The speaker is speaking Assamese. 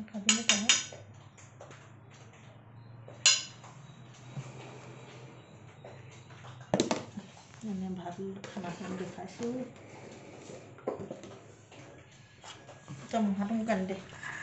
খাবিনে তই এনে ভাবি খানাখন দেখাইছোঁ তই মুখাটো মোক আনি দে